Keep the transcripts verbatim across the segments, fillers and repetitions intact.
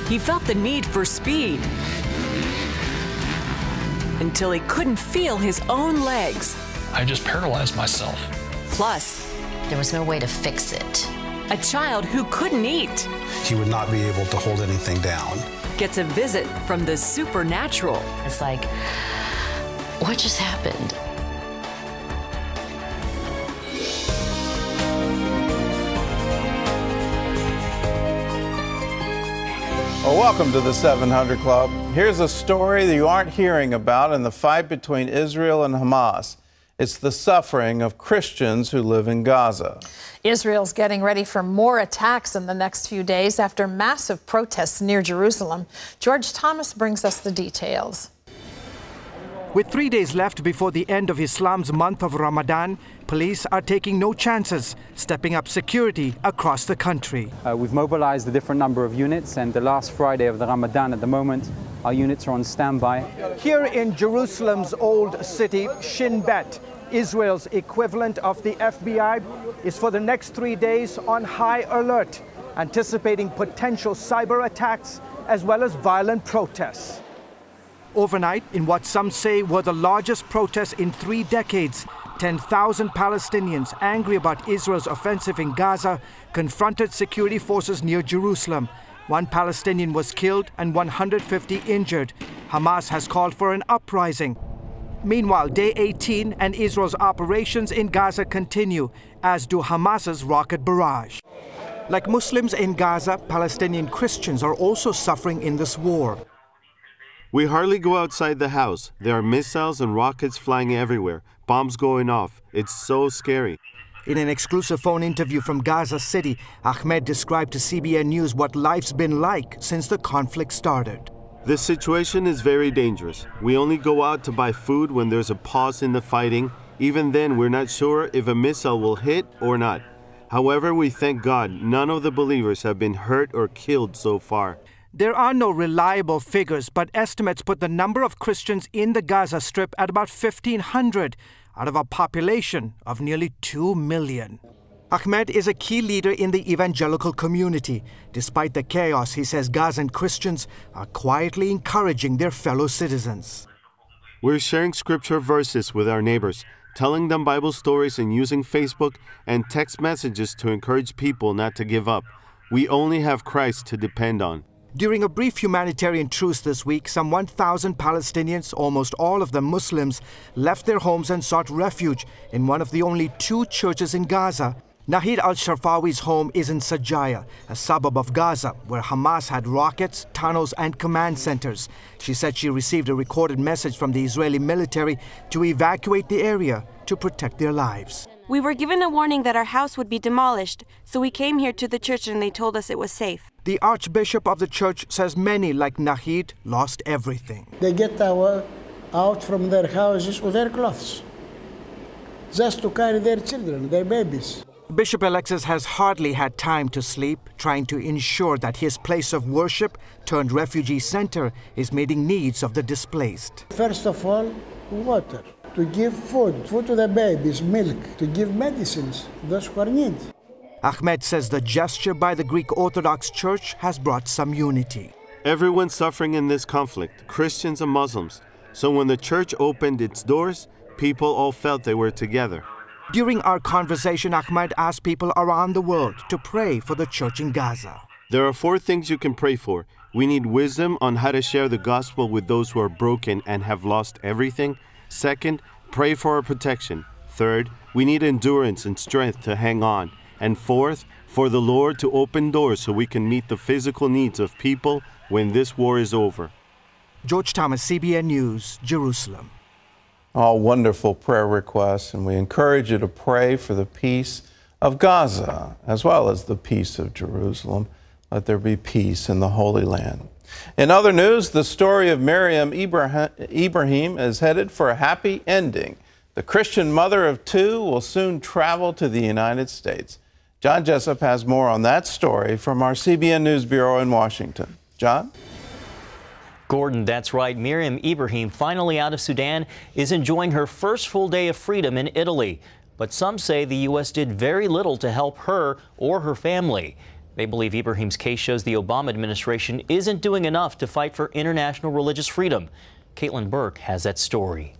He felt the need for speed until he couldn't feel his own legs. I just paralyzed myself. Plus, there was no way to fix it. A child who couldn't eat. He would not be able to hold anything down. Gets a visit from the supernatural. It's like, what just happened? Well, welcome to the seven hundred Club. Here's a story that you aren't hearing about in the fight between Israel and Hamas. It's the suffering of Christians who live in Gaza. Israel's getting ready for more attacks in the next few days after massive protests near Jerusalem. George Thomas brings us the details. With three days left before the end of Islam's month of Ramadan, police are taking no chances, stepping up security across the country. Uh, we've mobilized a different number of units, and the last Friday of the Ramadan at the moment, our units are on standby. Here in Jerusalem's old city, Shin Bet, Israel's equivalent of the F B I, is for the next three days on high alert, anticipating potential cyber attacks as well as violent protests. Overnight, in what some say were the largest protests in three decades, ten thousand Palestinians angry about Israel's offensive in Gaza confronted security forces near Jerusalem. One Palestinian was killed and one hundred fifty injured. Hamas has called for an uprising. Meanwhile, day eighteen and Israel's operations in Gaza continue, as do Hamas's rocket barrage. Like Muslims in Gaza, Palestinian Christians are also suffering in this war. We hardly go outside the house. There are missiles and rockets flying everywhere, bombs going off. It's so scary. In an exclusive phone interview from Gaza City, Ahmed described to C B N News what life's been like since the conflict started. This situation is very dangerous. We only go out to buy food when there's a pause in the fighting. Even then, we're not sure if a missile will hit or not. However, we thank God none of the believers have been hurt or killed so far. There are no reliable figures, but estimates put the number of Christians in the Gaza Strip at about fifteen hundred, out of a population of nearly two million. Ahmed is a key leader in the evangelical community. Despite the chaos, he says Gazan Christians are quietly encouraging their fellow citizens. We're sharing scripture verses with our neighbors, telling them Bible stories and using Facebook and text messages to encourage people not to give up. We only have Christ to depend on. During a brief humanitarian truce this week, some one thousand Palestinians, almost all of them Muslims, left their homes and sought refuge in one of the only two churches in Gaza. Nahid al-Sharfawi's home is in Sajaya, a suburb of Gaza, where Hamas had rockets, tunnels, and command centers. She said she received a recorded message from the Israeli military to evacuate the area to protect their lives. We were given a warning that our house would be demolished, so we came here to the church and they told us it was safe. The Archbishop of the church says many, like Nahid, lost everything. They get our, out from their houses with their clothes, just to carry their children, their babies. Bishop Alexis has hardly had time to sleep, trying to ensure that his place of worship turned refugee center is meeting needs of the displaced. First of all, water, to give food, food to the babies, milk, to give medicines, those who are in need. Ahmed says the gesture by the Greek Orthodox Church has brought some unity. Everyone's suffering in this conflict, Christians and Muslims. So when the church opened its doors, people all felt they were together. During our conversation, Ahmed asked people around the world to pray for the church in Gaza. There are four things you can pray for. We need wisdom on how to share the gospel with those who are broken and have lost everything. Second, pray for our protection. Third, we need endurance and strength to hang on. And fourth, for the Lord to open doors so we can meet the physical needs of people when this war is over. George Thomas, C B N News, Jerusalem. All wonderful prayer requests, and we encourage you to pray for the peace of Gaza as well as the peace of Jerusalem. Let there be peace in the Holy Land. In other news, the story of Miriam Ibrahim is headed for a happy ending. The Christian mother of two will soon travel to the United States. John Jessup has more on that story from our C B N News Bureau in Washington. John? Gordon, that's right. Miriam Ibrahim, finally out of Sudan, is enjoying her first full day of freedom in Italy. But some say the U S did very little to help her or her family. They believe Ibrahim's case shows the Obama administration isn't doing enough to fight for international religious freedom. Caitlin Burke has that story.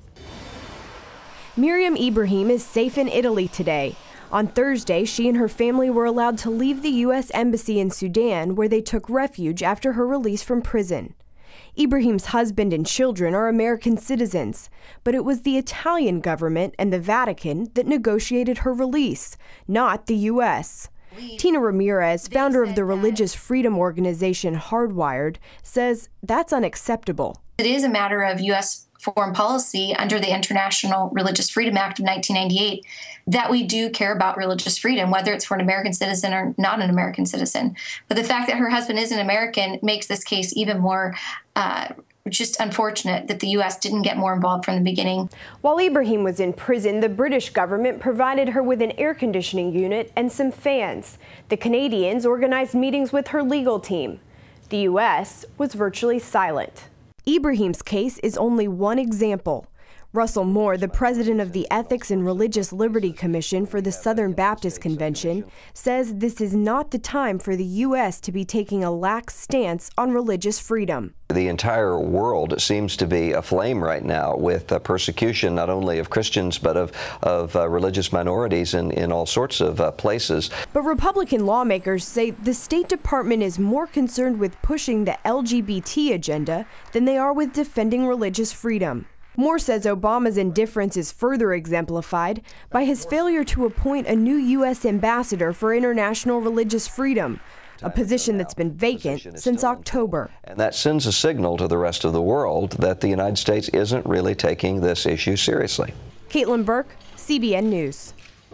Miriam Ibrahim is safe in Italy today. On Thursday, she and her family were allowed to leave the U S Embassy in Sudan, where they took refuge after her release from prison. Ibrahim's husband and children are American citizens, but it was the Italian government and the Vatican that negotiated her release, not the U S Tina Ramirez, founder of the religious freedom organization Hardwired, says that's unacceptable. It is a matter of U S foreign policy under the International Religious Freedom Act of nineteen ninety-eight that we do care about religious freedom, whether it's for an American citizen or not an American citizen. But the fact that her husband is an American makes this case even more uh, just unfortunate that the U S didn't get more involved from the beginning. While Ibrahim was in prison, the British government provided her with an air conditioning unit and some fans. The Canadians organized meetings with her legal team. The U S was virtually silent. Ibrahim's case is only one example. Russell Moore, the president of the Ethics and Religious Liberty Commission for the Southern Baptist Convention, says this is not the time for the U S to be taking a lax stance on religious freedom. The entire world seems to be aflame right now with uh, persecution not only of Christians but of, of uh, religious minorities in, in all sorts of uh, places. But Republican lawmakers say the State Department is more concerned with pushing the L G B T agenda than they are with defending religious freedom. Moore says Obama's indifference is further exemplified by his failure to appoint a new U S ambassador for international religious freedom, a position that's been vacant since October. And that sends a signal to the rest of the world that the United States isn't really taking this issue seriously. Caitlin Burke, C B N News.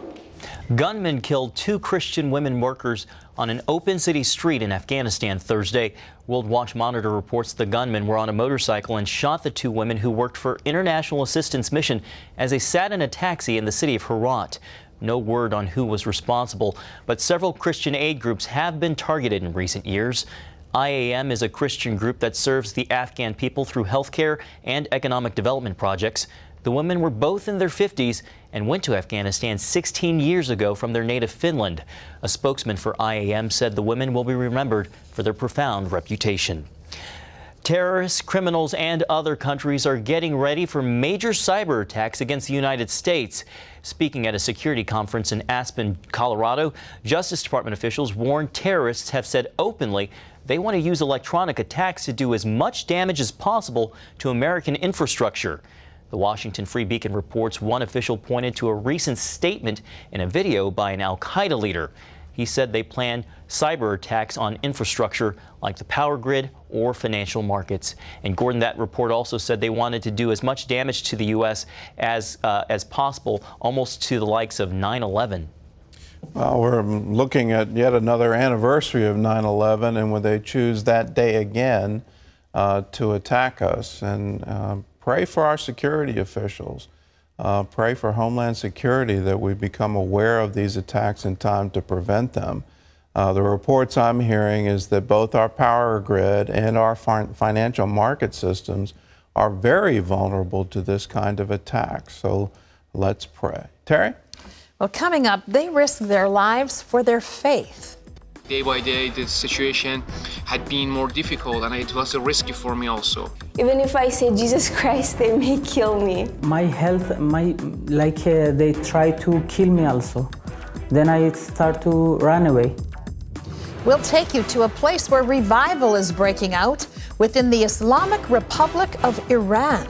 Gunmen killed two Christian women workers on an open city street in Afghanistan Thursday. World Watch Monitor reports the gunmen were on a motorcycle and shot the two women who worked for International Assistance Mission as they sat in a taxi in the city of Herat. No word on who was responsible, but several Christian aid groups have been targeted in recent years. I A M is a Christian group that serves the Afghan people through healthcare and economic development projects. The women were both in their fifties and went to Afghanistan sixteen years ago from their native Finland. A spokesman for I A M said the women will be remembered for their profound reputation. Terrorists, criminals, and other countries are getting ready for major cyber attacks against the United States. Speaking at a security conference in Aspen, Colorado, Justice Department officials warned terrorists have said openly they want to use electronic attacks to do as much damage as possible to American infrastructure. The Washington Free Beacon reports one official pointed to a recent statement in a video by an al-Qaeda leader. He said they plan cyber attacks on infrastructure like the power grid or financial markets. And Gordon, that report also said they wanted to do as much damage to the U S as, uh, as possible, almost to the likes of nine eleven. Well, we're looking at yet another anniversary of nine eleven, and when they choose that day again uh, to attack us, and uh, pray for our security officials. Uh, pray for Homeland Security that we become aware of these attacks in time to prevent them. Uh, the reports I'm hearing is that both our power grid and our fi financial market systems are very vulnerable to this kind of attack. So let's pray. Terry? Well, coming up, they risk their lives for their faith. Day by day, the situation had been more difficult, and it was a risky for me also. Even if I say Jesus Christ, they may kill me. My health, my like uh, they try to kill me also. Then I start to run away. We'll take you to a place where revival is breaking out within the Islamic Republic of Iran.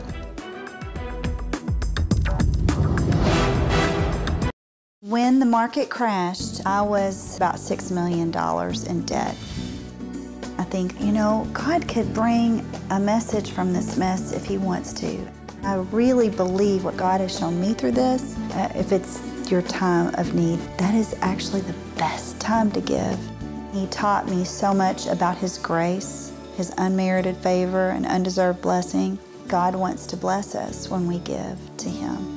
When the market crashed, I was about six million dollars in debt. I think, you know, God could bring a message from this mess if He wants to. I really believe what God has shown me through this. Uh, if it's your time of need, that is actually the best time to give. He taught me so much about His grace, His unmerited favor and undeserved blessing. God wants to bless us when we give to Him.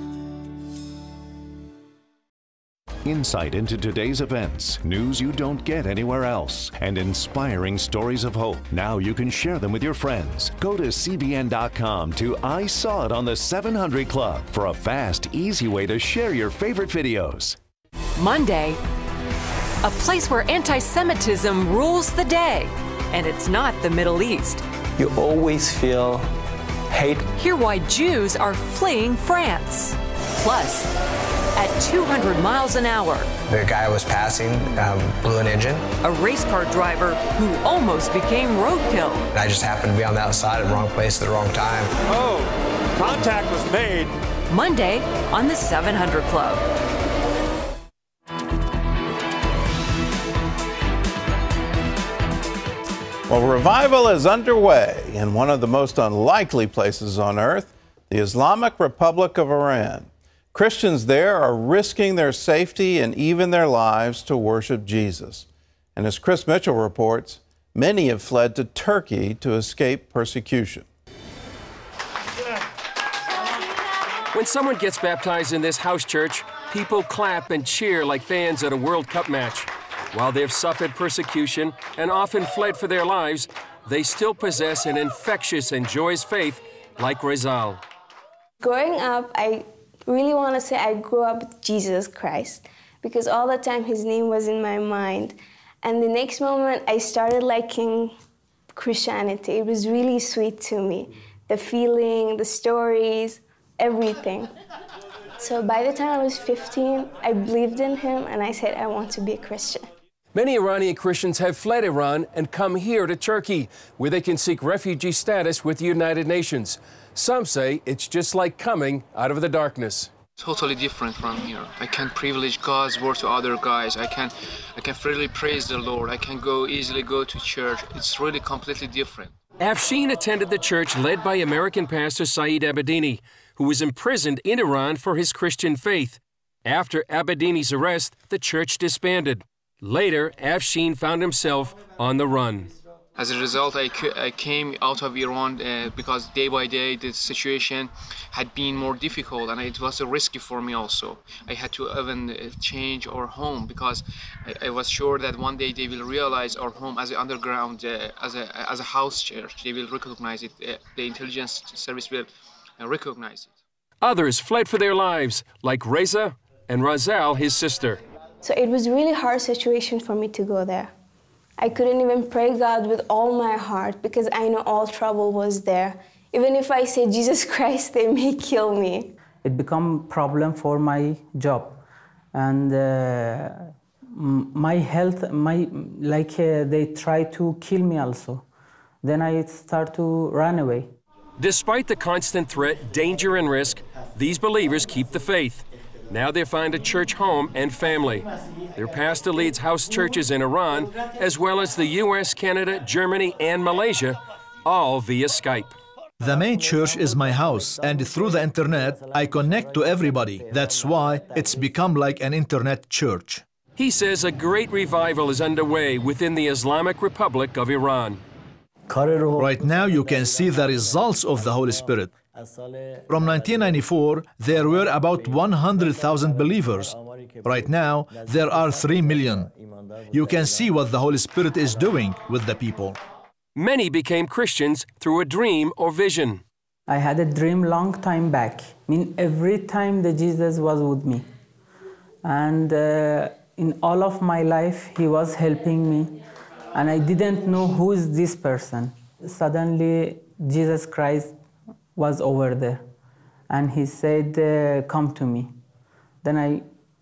Insight into today's events, news you don't get anywhere else, and inspiring stories of hope. Now you can share them with your friends. Go to C B N dot com to I Saw It on the seven hundred Club for a fast, easy way to share your favorite videos. Monday, A place where anti-Semitism rules the day. And it's not the Middle East. You always feel hate. Hear why Jews are fleeing France. Plus, at two hundred miles an hour, the guy was passing, um, blew an engine. A race car driver who almost became roadkill. And I just happened to be on the outside in the wrong place at the wrong time. Oh, contact was made. Monday on the seven hundred Club. Well, revival is underway in one of the most unlikely places on earth, the Islamic Republic of Iran. Christians there are risking their safety and even their lives to worship Jesus. And as Chris Mitchell reports, many have fled to Turkey to escape persecution. When someone gets baptized in this house church, people clap and cheer like fans at a World Cup match. While they've suffered persecution and often fled for their lives, they still possess an infectious and joyous faith like Rizal. Growing up, I really want to say I grew up with Jesus Christ because all the time his name was in my mind. And the next moment, I started liking Christianity. It was really sweet to me. The feeling, the stories, everything. So by the time I was fifteen, I believed in him and I said I want to be a Christian. Many Iranian Christians have fled Iran and come here to Turkey, where they can seek refugee status with the United Nations. Some say it's just like coming out of the darkness. Totally different from here. I can privilege God's word to other guys. I can, I can freely praise the Lord. I can go easily go to church. It's really completely different. Afshin attended the church led by American pastor Saeed Abedini, who was imprisoned in Iran for his Christian faith. After Abedini's arrest, the church disbanded. Later, Afshin found himself on the run. As a result, I, I came out of Iran uh, because day by day the situation had been more difficult and it was a risky for me also. I had to even uh, change our home because I, I was sure that one day they will realize our home as an underground, uh, as, a, as a house church. They will recognize it. Uh, the intelligence service will uh, recognize it. Others fled for their lives, like Reza and Razal, his sister. So it was a really hard situation for me to go there. I couldn't even pray God with all my heart because I know all trouble was there. Even if I say Jesus Christ, they may kill me. It became a problem for my job. And uh, my health, my like uh, they try to kill me also. Then I start to run away. Despite the constant threat, danger, and risk, these believers keep the faith. Now they find a church home and family. Their pastor leads house churches in Iran, as well as the U S, Canada, Germany, and Malaysia, all via Skype. The main church is my house, and through the internet, I connect to everybody. That's why it's become like an internet church. He says a great revival is underway within the Islamic Republic of Iran. Right now, you can see the results of the Holy Spirit. From nineteen ninety-four, there were about one hundred thousand believers. Right now, there are three million. You can see what the Holy Spirit is doing with the people. Many became Christians through a dream or vision. I had a dream long time back. I mean, every time that Jesus was with me. And uh, in all of my life, he was helping me. And I didn't know who is this person. Suddenly, Jesus Christ was over there. And he said, uh, come to me. Then I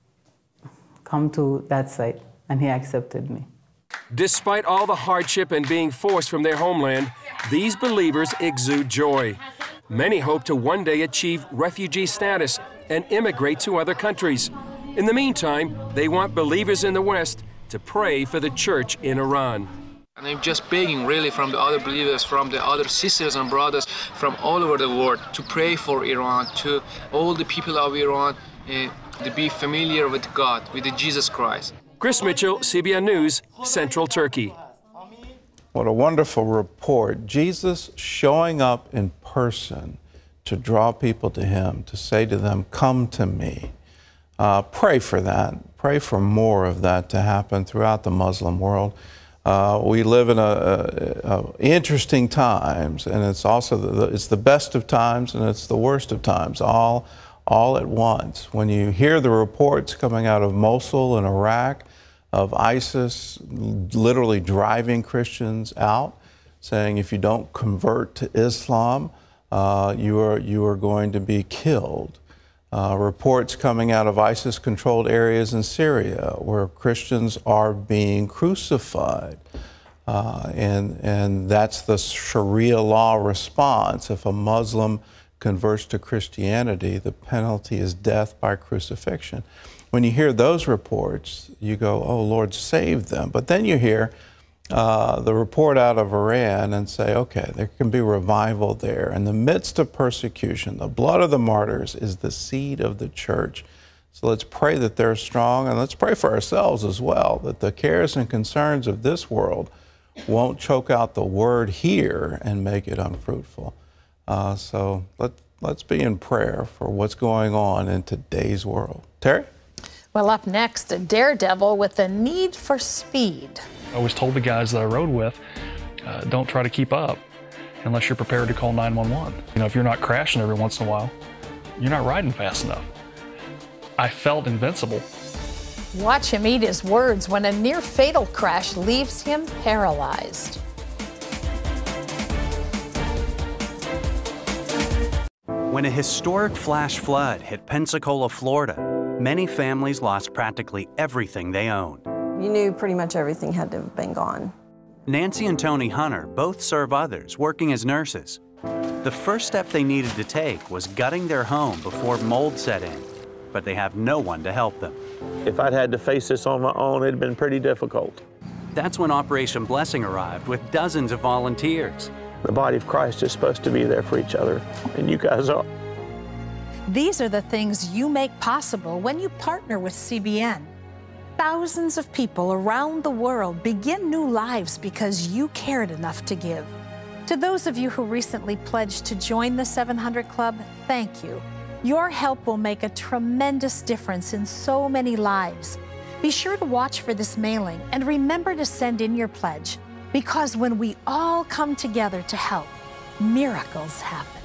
come to that side, and he accepted me. Despite all the hardship and being forced from their homeland, these believers exude joy. Many hope to one day achieve refugee status and immigrate to other countries. In the meantime, they want believers in the West to pray for the church in Iran. And I'm just begging really from the other believers, from the other sisters and brothers from all over the world to pray for Iran, to all the people of Iran uh, to be familiar with God, with the Jesus Christ. Chris Mitchell, C B N News, Central Turkey. What a wonderful report. Jesus showing up in person to draw people to him, to say to them, come to me. Uh, pray for that. Pray for more of that to happen throughout the Muslim world. Uh, we live in a, a, a interesting times, and it's also the, it's the best of times and it's the worst of times, all, all at once. When you hear the reports coming out of Mosul in Iraq of ISIS literally driving Christians out, saying if you don't convert to Islam, uh, you are, you are going to be killed. Uh, reports coming out of ISIS-controlled areas in Syria where Christians are being crucified. Uh, and, and that's the Sharia law response. If a Muslim converts to Christianity, the penalty is death by crucifixion. When you hear those reports, you go, oh, Lord, save them. But then you hear uh, the report out of Iran and say, okay, there can be revival there. In the midst of persecution, the blood of the martyrs is the seed of the church. So let's pray that they're strong, and let's pray for ourselves as well, that the cares and concerns of this world won't choke out the word here and make it unfruitful. Uh, so let, let's be in prayer for what's going on in today's world. Terry? Well, up next, a daredevil with a need for speed. I always told the guys that I rode with, uh, don't try to keep up unless you're prepared to call nine one one. You know, if you're not crashing every once in a while, you're not riding fast enough. I felt invincible. Watch him eat his words when a near-fatal crash leaves him paralyzed. When a historic flash flood hit Pensacola, Florida, many families lost practically everything they owned. You knew pretty much everything had to have been gone. Nancy and Tony Hunter both serve others working as nurses. The first step they needed to take was gutting their home before mold set in, but they have no one to help them. If I'd had to face this on my own, it'd been pretty difficult. That's when Operation Blessing arrived with dozens of volunteers. The body of Christ is supposed to be there for each other, and you guys are. These are the things you make possible when you partner with C B N. Thousands of people around the world begin new lives because you cared enough to give. To those of you who recently pledged to join the seven hundred Club, thank you. Your help will make a tremendous difference in so many lives. Be sure to watch for this mailing and remember to send in your pledge, because when we all come together to help, miracles happen.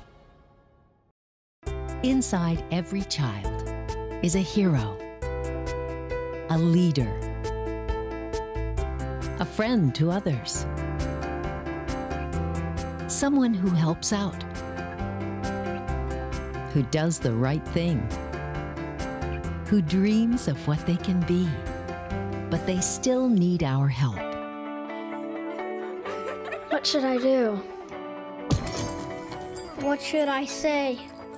Inside every child is a hero, a leader, a friend to others, someone who helps out, who does the right thing, who dreams of what they can be, but they still need our help. What should I do? What should I say?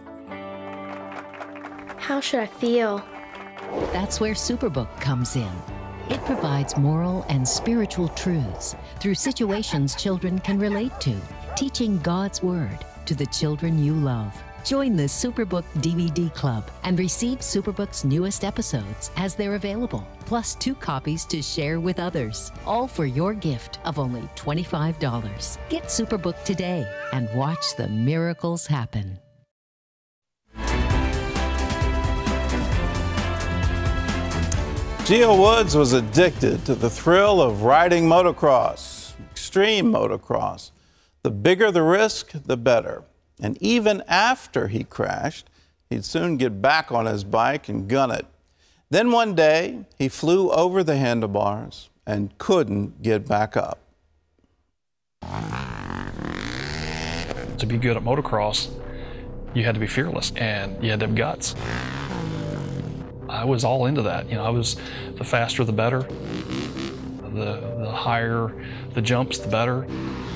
How should I feel? That's where Superbook comes in. It provides moral and spiritual truths through situations children can relate to, teaching God's Word to the children you love. Join the Superbook D V D Club and receive Superbook's newest episodes as they're available, plus two copies to share with others, all for your gift of only twenty-five dollars. Get Superbook today and watch the miracles happen. G L Woods was addicted to the thrill of riding motocross, extreme motocross. The bigger the risk, the better. And even after he crashed, he'd soon get back on his bike and gun it. Then one day, he flew over the handlebars and couldn't get back up. To be good at motocross, you had to be fearless and you had to have guts. I was all into that. You know, I was the faster the better, the, the higher the jumps, the better.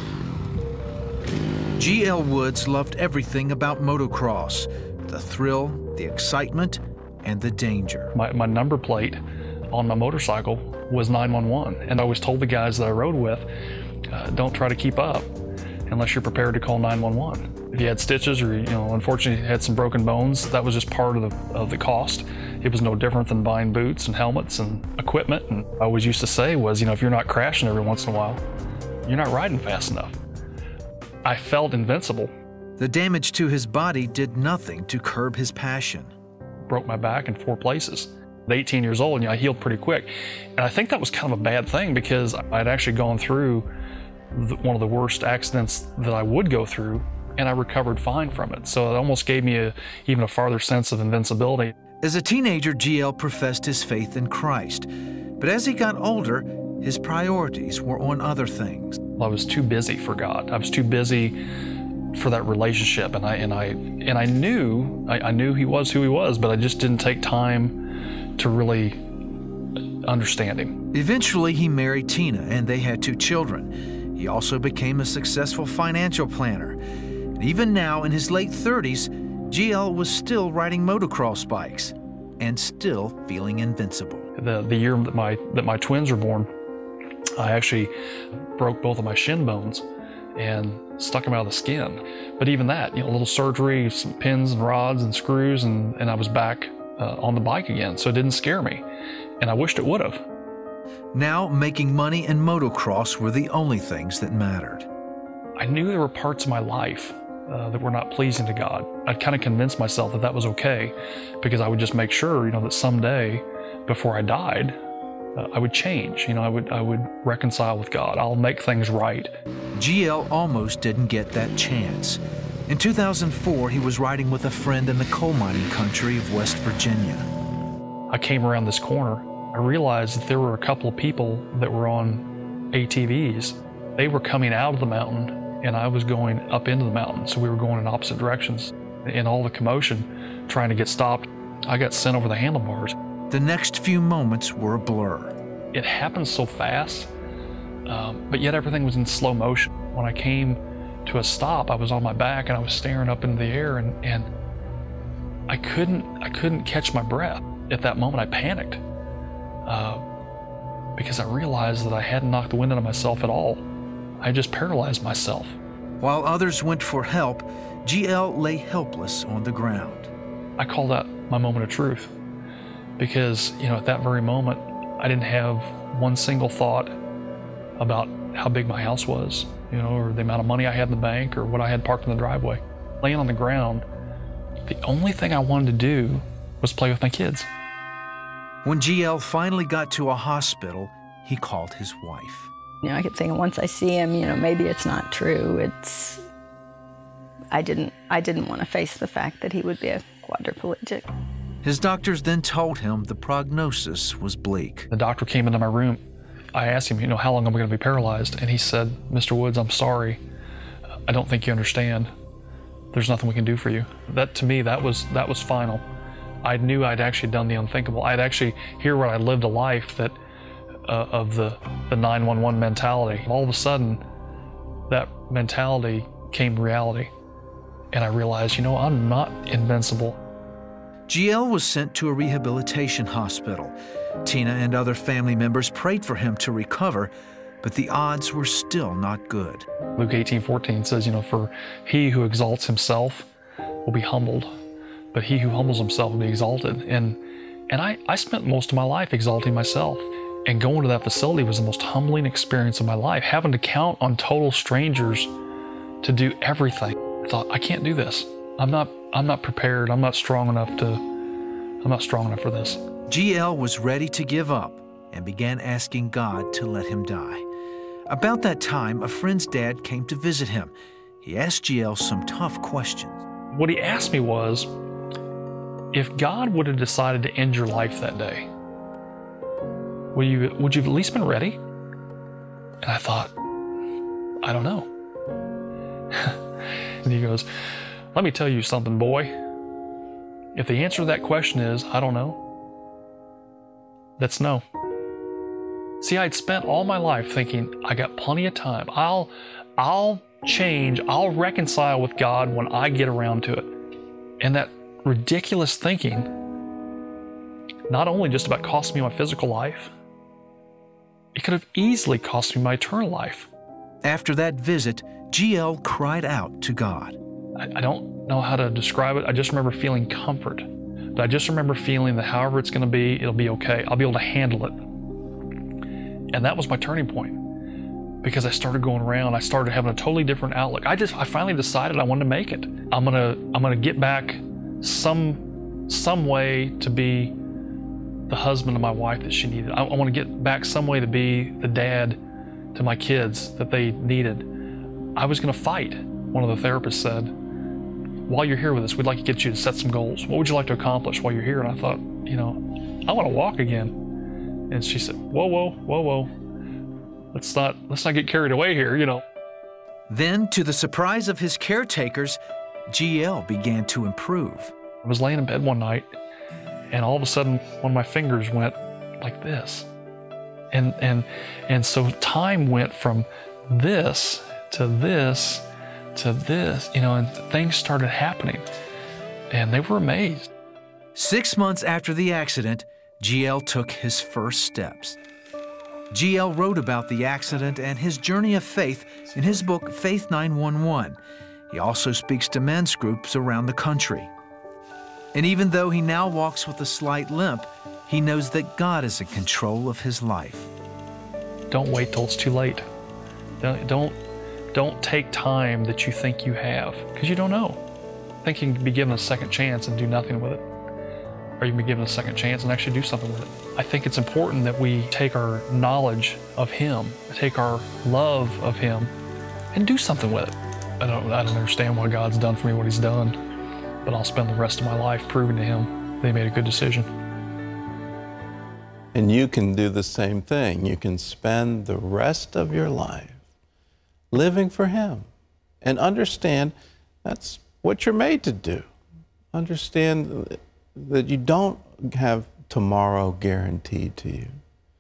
G L Woods loved everything about motocross, the thrill, the excitement, and the danger. My, my number plate on my motorcycle was nine one one, and I always told the guys that I rode with, uh, don't try to keep up unless you're prepared to call nine one one. If you had stitches or, you know, unfortunately had some broken bones, that was just part of the, of the cost. It was no different than buying boots and helmets and equipment. And I always used to say was, you know, if you're not crashing every once in a while, you're not riding fast enough. I felt invincible. The damage to his body did nothing to curb his passion. Broke my back in four places. At eighteen years old, and you know, I healed pretty quick. And I think that was kind of a bad thing because I'd actually gone through the, one of the worst accidents that I would go through, and I recovered fine from it. So it almost gave me a, even a farther sense of invincibility. As a teenager, G L professed his faith in Christ. But as he got older, his priorities were on other things. I was too busy for God. I was too busy for that relationship, and I and I and I knew I, I knew He was who He was, but I just didn't take time to really understand Him. Eventually, he married Tina, and they had two children. He also became a successful financial planner. And even now, in his late thirties, G L was still riding motocross bikes and still feeling invincible. The the year that my that my twins were born, I actually broke both of my shin bones and stuck them out of the skin. But even that, you know, a little surgery, some pins and rods and screws, and, and I was back uh, on the bike again. So it didn't scare me, and I wished it would have. Now, making money and motocross were the only things that mattered. I knew there were parts of my life uh, that were not pleasing to God. I'd kind of convinced myself that that was okay, because I would just make sure, you know, that someday, before I died, uh, I would change. You know, I would I would reconcile with God. I'll make things right. G L almost didn't get that chance. In two thousand four, he was riding with a friend in the coal mining country of West Virginia. I came around this corner. I realized that there were a couple of people that were on A T Vs. They were coming out of the mountain, and I was going up into the mountain. So we were going in opposite directions. In all the commotion, trying to get stopped, I got sent over the handlebars. The next few moments were a blur. It happened so fast, um, but yet everything was in slow motion. When I came to a stop, I was on my back and I was staring up into the air, and, and I couldn't I couldn't catch my breath. At that moment, I panicked uh, because I realized that I hadn't knocked the wind out of myself at all. I just paralyzed myself. While others went for help, G L lay helpless on the ground. I call that my moment of truth, because, you know, at that very moment, I didn't have one single thought about how big my house was, you know, or the amount of money I had in the bank, or what I had parked in the driveway. Laying on the ground, the only thing I wanted to do was play with my kids. When G L finally got to a hospital, he called his wife. You know, I kept thinking, once I see him, you know, maybe it's not true. It's, I didn't, I didn't want to face the fact that he would be a quadriplegic. His doctors then told him the prognosis was bleak. The doctor came into my room. I asked him, you know, how long am I going to be paralyzed? And he said, Mister Woods, I'm sorry. I don't think you understand. There's nothing we can do for you. That, to me, that was, that was final. I knew I'd actually done the unthinkable. I'd actually, here where I lived a life that, uh, of the, the nine one one mentality. All of a sudden, that mentality came reality. And I realized, you know, I'm not invincible. G L was sent to a rehabilitation hospital. Tina and other family members prayed for him to recover, but the odds were still not good. Luke eighteen fourteen says, you know, for he who exalts himself will be humbled, but he who humbles himself will be exalted. And, and I, I spent most of my life exalting myself. And going to that facility was the most humbling experience of my life, having to count on total strangers to do everything. I thought, I can't do this. I'm not, I'm not prepared. I'm not strong enough to, I'm not strong enough for this. G L was ready to give up and began asking God to let him die. About that time, a friend's dad came to visit him. He asked G L some tough questions. What he asked me was, if God would have decided to end your life that day, would you, would you have at least been ready? And I thought, I don't know. And he goes, let me tell you something, boy. If the answer to that question is, I don't know, that's no. See, I'd spent all my life thinking, I got plenty of time. I'll, I'll change, I'll reconcile with God when I get around to it. And that ridiculous thinking not only just about cost me my physical life, it could have easily cost me my eternal life. After that visit, G L cried out to God. I, I don't know how to describe it. I just remember feeling comfort. But I just remember feeling that however it's going to be, it'll be okay. I'll be able to handle it. And that was my turning point, because I started going around. I started having a totally different outlook. I just, I finally decided I wanted to make it. I'm gonna, I'm gonna get back some, some way to be the husband of my wife that she needed. I, I want to get back some way to be the dad to my kids that they needed. I was gonna fight. One of the therapists said, while you're here with us, we'd like to get you to set some goals. What would you like to accomplish while you're here? And I thought, you know, I want to walk again. And she said, whoa, whoa, whoa, whoa. Let's not, let's not get carried away here, you know. Then, to the surprise of his caretakers, G L began to improve. I was laying in bed one night, and all of a sudden, one of my fingers went like this. And, and, and so time went from this to this to this, you know, and things started happening. And they were amazed. Six months after the accident, G L took his first steps. G L wrote about the accident and his journey of faith in his book, Faith nine one one. He also speaks to men's groups around the country. And even though he now walks with a slight limp, he knows that God is in control of his life. Don't wait till it's too late. Don't, don't, don't take time that you think you have, because you don't know. Think you can be given a second chance and do nothing with it. Or you can be given a second chance and actually do something with it. I think it's important that we take our knowledge of Him, take our love of Him, and do something with it. I don't, I don't understand why God's done for me what He's done, but I'll spend the rest of my life proving to Him that He made a good decision. And you can do the same thing. You can spend the rest of your life living for Him and understand that's what you're made to do. Understand that you don't have tomorrow guaranteed to you.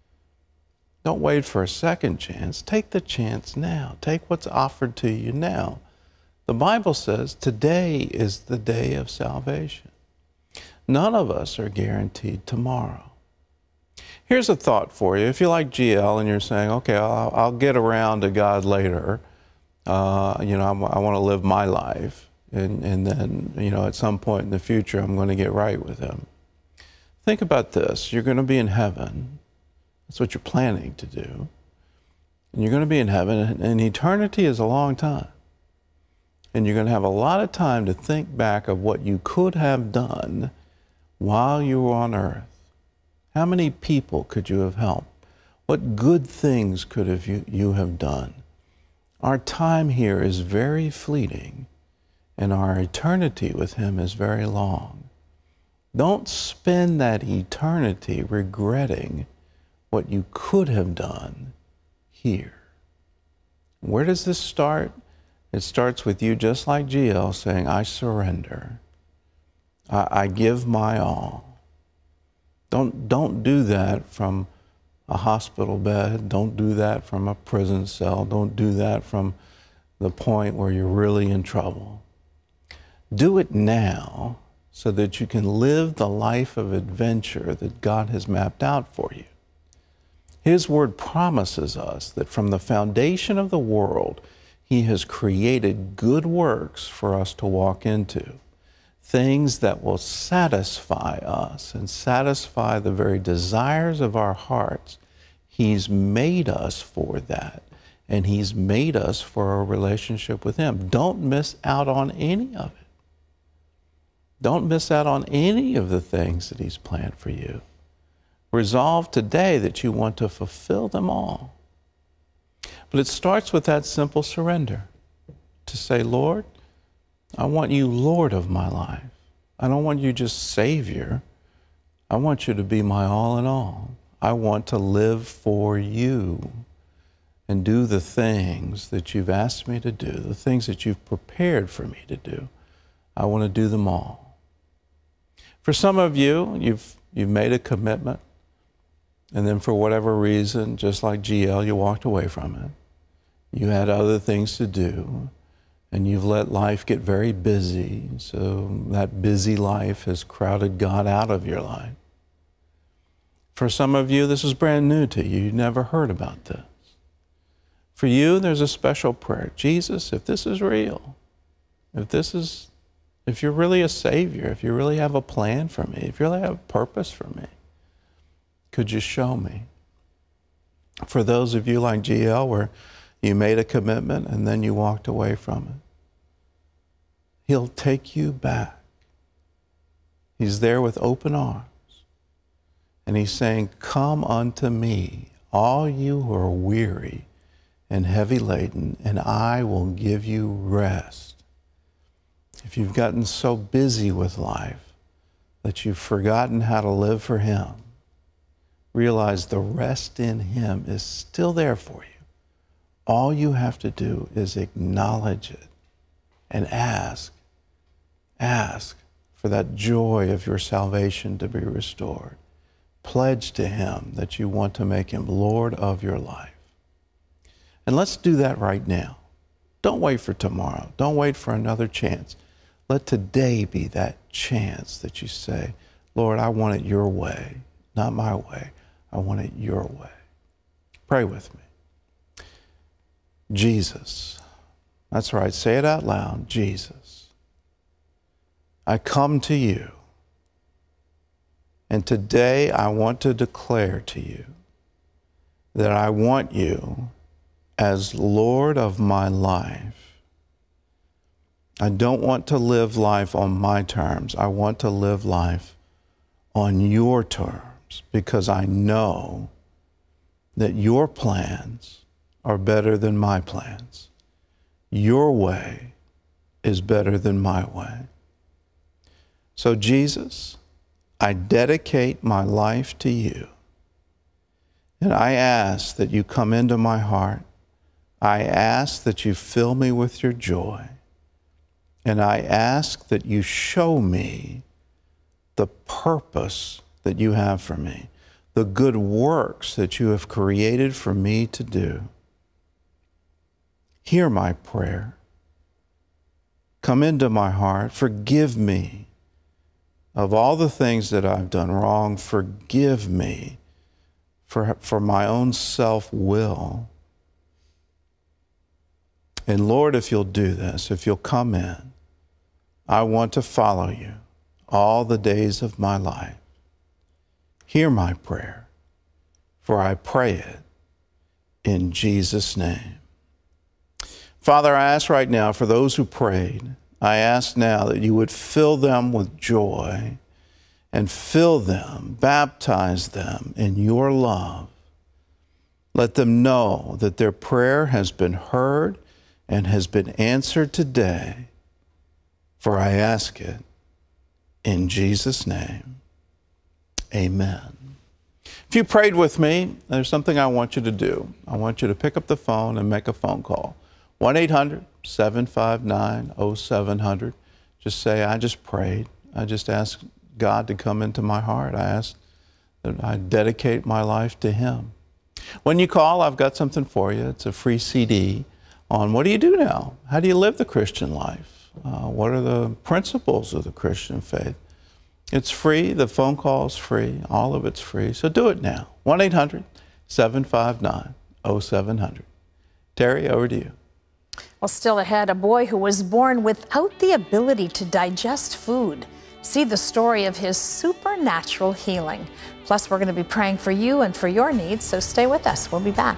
Don't wait for a second chance. Take the chance now. Take what's offered to you now. The Bible says today is the day of salvation. None of us are guaranteed tomorrow. Here's a thought for you. If you're like G L and you're saying, okay, I'll, I'll get around to God later, uh, you know, I'm, I want to live my life. And, and then, you know, at some point in the future, I'm going to get right with Him. Think about this. You're going to be in heaven. That's what you're planning to do. And you're going to be in heaven, and eternity is a long time. And you're going to have a lot of time to think back of what you could have done while you were on earth. How many people could you have helped? What good things could have you, you have done? Our time here is very fleeting. And our eternity with Him is very long. Don't spend that eternity regretting what you could have done here. Where does this start? It starts with you, just like G L, saying, I surrender. I, I give my all. Don't, don't do that from a hospital bed. Don't do that from a prison cell. Don't do that from the point where you're really in trouble. Do it now so that you can live the life of adventure that God has mapped out for you. His Word promises us that from the foundation of the world, He has created good works for us to walk into, things that will satisfy us and satisfy the very desires of our hearts. He's made us for that, and He's made us for a relationship with Him. Don't miss out on any of it. Don't miss out on any of the things that He's planned for you. Resolve today that you want to fulfill them all. But it starts with that simple surrender. To say, Lord, I want You Lord of my life. I don't want You just Savior. I want You to be my all in all. I want to live for You and do the things that You've asked me to do, the things that You've prepared for me to do. I want to do them all. For some of you, you've, you've made a commitment, and then for whatever reason, just like G L, you walked away from it. You had other things to do, and you've let life get very busy, so that busy life has crowded God out of your life. For some of you, this is brand new to you. You never heard about this. For you, there's a special prayer. Jesus, if this is real, if this is If you're really a Savior, if you really have a plan for me, if you really have a purpose for me, could you show me? For those of you like G L, where you made a commitment and then you walked away from it, He'll take you back. He's there with open arms. And He's saying, come unto me, all you who are weary and heavy laden, and I will give you rest. If you've gotten so busy with life that you've forgotten how to live for Him, realize the rest in Him is still there for you. All you have to do is acknowledge it and ask, ask for that joy of your salvation to be restored. Pledge to Him that you want to make Him Lord of your life. And let's do that right now. Don't wait for tomorrow. Don't wait for another chance. Let today be that chance that you say, Lord, I want it your way, not my way. I want it your way. Pray with me. Jesus. That's right. Say it out loud. Jesus. I come to you. And today I want to declare to you that I want you as Lord of my life. I don't want to live life on my terms. I want to live life on your terms, because I know that your plans are better than my plans. Your way is better than my way. So Jesus, I dedicate my life to you, and I ask that you come into my heart. I ask that you fill me with your joy, and I ask that you show me the purpose that you have for me, the good works that you have created for me to do. Hear my prayer. Come into my heart. Forgive me of all the things that I've done wrong. Forgive me for, for my own self-will. And Lord, if you'll do this, if you'll come in, I want to follow you all the days of my life. Hear my prayer, for I pray it in Jesus' name. Father, I ask right now for those who prayed, I ask now that you would fill them with joy and fill them, baptize them in your love. Let them know that their prayer has been heard and has been answered today, for I ask it in Jesus' name. Amen. If you prayed with me, there's something I want you to do. I want you to pick up the phone and make a phone call. one eight hundred, seven five nine, oh seven hundred. Just say, I just prayed. I just asked God to come into my heart. I asked that I dedicate my life to Him. When you call, I've got something for you. It's a free C D on what do you do now? How do you live the Christian life? Uh, what are the principles of the Christian faith? It's free. The phone call is free. All of it's free. So do it now. one eight hundred, seven five nine, oh seven hundred. Terry, over to you. Well, still ahead, a boy who was born without the ability to digest food. See the story of his supernatural healing. Plus, we're going to be praying for you and for your needs, so stay with us. We'll be back.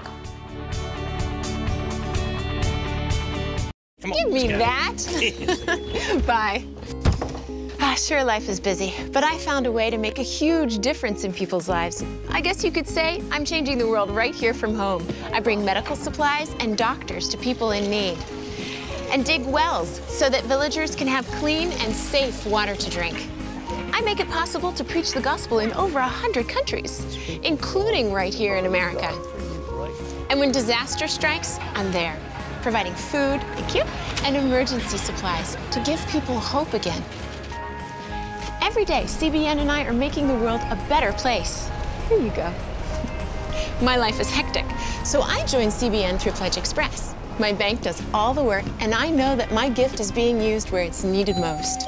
Give me that. Bye. Ah, sure, life is busy, but I found a way to make a huge difference in people's lives. I guess you could say I'm changing the world right here from home. I bring medical supplies and doctors to people in need, and dig wells so that villagers can have clean and safe water to drink. I make it possible to preach the gospel in over a hundred countries, including right here in America. And when disaster strikes, I'm there, providing food, thank you, and emergency supplies to give people hope again. Every day, C B N and I are making the world a better place. Here you go. My life is hectic, so I joined C B N through Pledge Express. My bank does all the work, and I know that my gift is being used where it's needed most.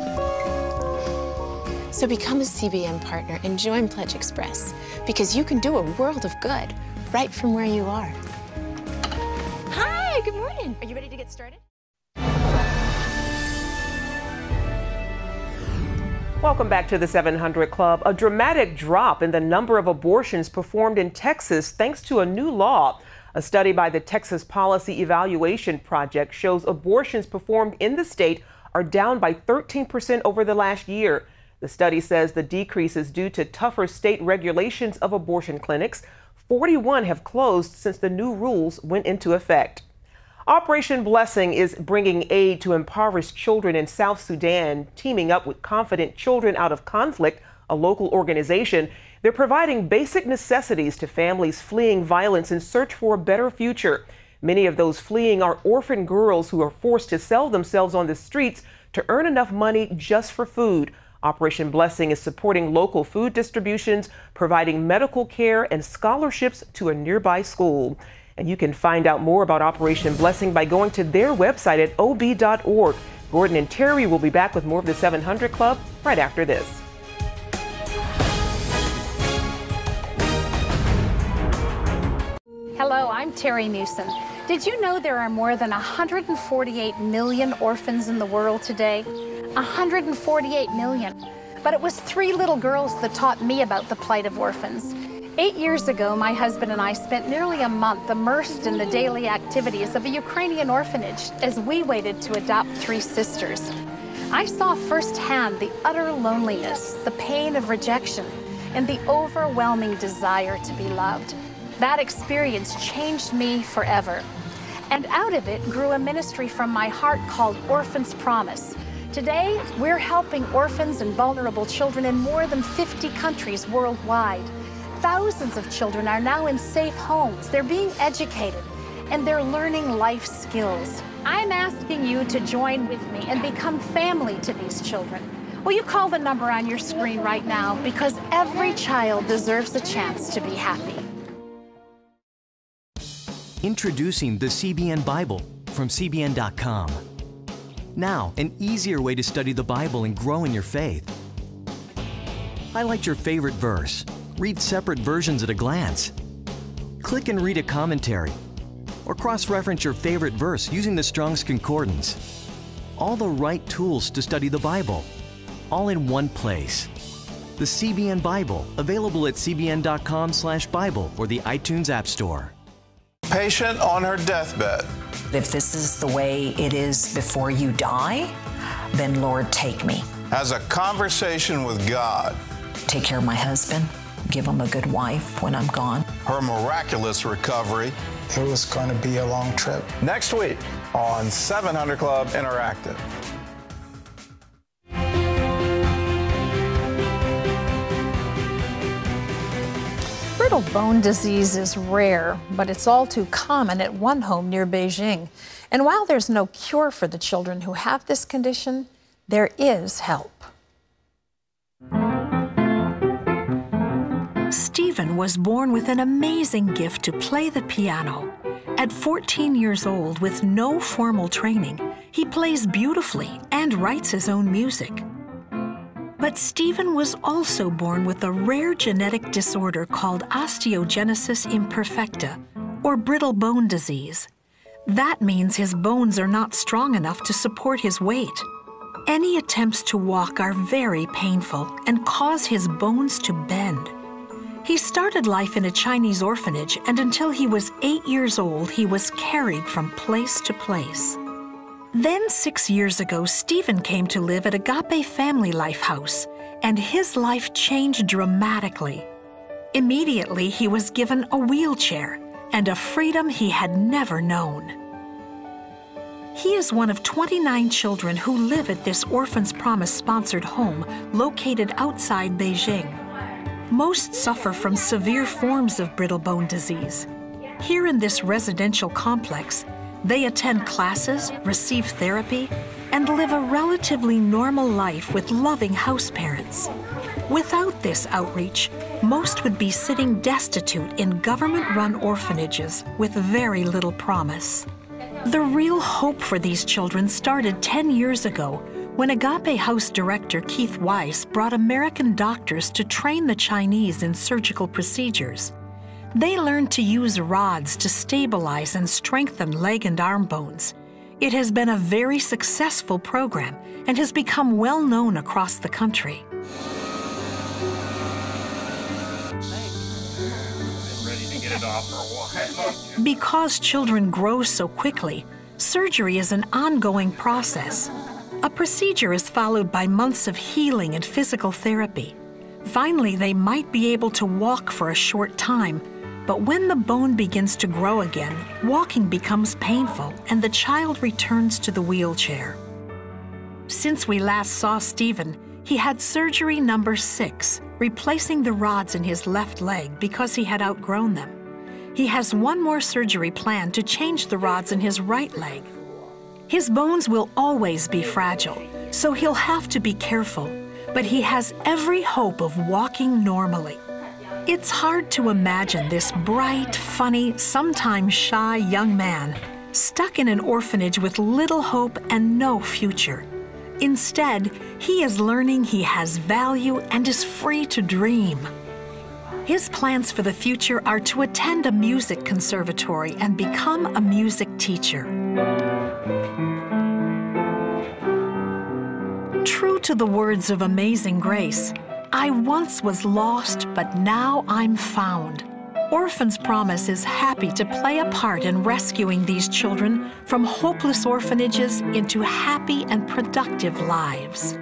So become a C B N partner and join Pledge Express, because you can do a world of good right from where you are. Hi, good morning. Are you ready to get started? Welcome back to the seven hundred Club. A dramatic drop in the number of abortions performed in Texas thanks to a new law. A study by the Texas Policy Evaluation Project shows abortions performed in the state are down by thirteen percent over the last year. The study says the decrease is due to tougher state regulations of abortion clinics. forty-one have closed since the new rules went into effect. Operation Blessing is bringing aid to impoverished children in South Sudan, teaming up with Confident Children Out of Conflict, a local organization. They're providing basic necessities to families fleeing violence in search for a better future. Many of those fleeing are orphan girls who are forced to sell themselves on the streets to earn enough money just for food. Operation Blessing is supporting local food distributions, providing medical care and scholarships to a nearby school. And you can find out more about Operation Blessing by going to their website at O B dot org. Gordon and Terry will be back with more of the seven hundred Club right after this. Hello, I'm Terry Newsom. Did you know there are more than one hundred forty-eight million orphans in the world today? one hundred forty-eight million. But it was three little girls that taught me about the plight of orphans. Eight years ago, my husband and I spent nearly a month immersed in the daily activities of a Ukrainian orphanage as we waited to adopt three sisters. I saw firsthand the utter loneliness, the pain of rejection, and the overwhelming desire to be loved. That experience changed me forever. And out of it grew a ministry from my heart called Orphans Promise. Today, we're helping orphans and vulnerable children in more than fifty countries worldwide. Thousands of children are now in safe homes. They're being educated, and they're learning life skills. I'm asking you to join with me and become family to these children. Will you call the number on your screen right now? Because every child deserves a chance to be happy. Introducing the C B N Bible from C B N dot com. Now, an easier way to study the Bible and grow in your faith. Highlight your favorite verse. Read separate versions at a glance. Click and read a commentary. Or cross-reference your favorite verse using the Strong's Concordance. All the right tools to study the Bible, all in one place. The C B N Bible, available at C B N dot com slash Bible or the iTunes App Store. Patient on her deathbed. If this is the way it is before you die, then Lord, take me. Has a conversation with God. Take care of my husband. Give him a good wife when I'm gone. Her miraculous recovery. It was going to be a long trip. Next week on seven hundred Club Interactive. Brittle bone disease is rare, but it's all too common at one home near Beijing. And while there's no cure for the children who have this condition, there is help. Stephen was born with an amazing gift to play the piano. At fourteen years old, with no formal training, he plays beautifully and writes his own music. But Stephen was also born with a rare genetic disorder called osteogenesis imperfecta, or brittle bone disease. That means his bones are not strong enough to support his weight. Any attempts to walk are very painful and cause his bones to bend. He started life in a Chinese orphanage, and until he was eight years old, he was carried from place to place. Then, six years ago, Stephen came to live at Agape Family Life House, and his life changed dramatically. Immediately, he was given a wheelchair and a freedom he had never known. He is one of twenty-nine children who live at this Orphans Promise-sponsored home located outside Beijing. Most suffer from severe forms of brittle bone disease. Here in this residential complex, they attend classes, receive therapy, and live a relatively normal life with loving house parents. Without this outreach, most would be sitting destitute in government-run orphanages with very little promise. The real hope for these children started ten years ago when Agape House Director Keith Weiss brought American doctors to train the Chinese in surgical procedures. They learned to use rods to stabilize and strengthen leg and arm bones. It has been a very successful program and has become well known across the country. Because children grow so quickly, surgery is an ongoing process. A procedure is followed by months of healing and physical therapy. Finally, they might be able to walk for a short time, but when the bone begins to grow again, walking becomes painful and the child returns to the wheelchair. Since we last saw Stephen, He had surgery number six, replacing the rods in his left leg because he had outgrown them. He has one more surgery planned to change the rods in his right leg. His bones will always be fragile, so he'll have to be careful, but he has every hope of walking normally. It's hard to imagine this bright, funny, sometimes shy young man stuck in an orphanage with little hope and no future. Instead, he is learning he has value and is free to dream. His plans for the future are to attend a music conservatory and become a music teacher. True to the words of Amazing Grace, I once was lost, but now I'm found. Orphans Promise is happy to play a part in rescuing these children from hopeless orphanages into happy and productive lives.